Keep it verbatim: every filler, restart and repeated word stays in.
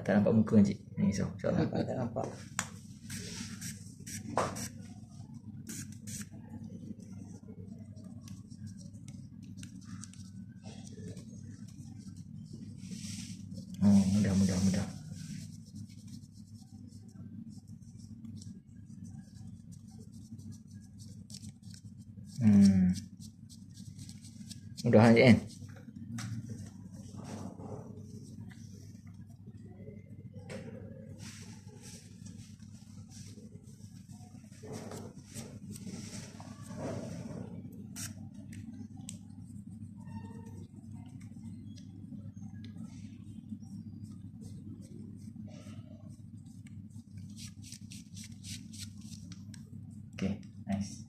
tak nampak muka Encik. Ni so, insyaAllah tak nampak. Oh, mudah, mudah, mudah. Hmm. Mudah Encik kan? Okay, nice.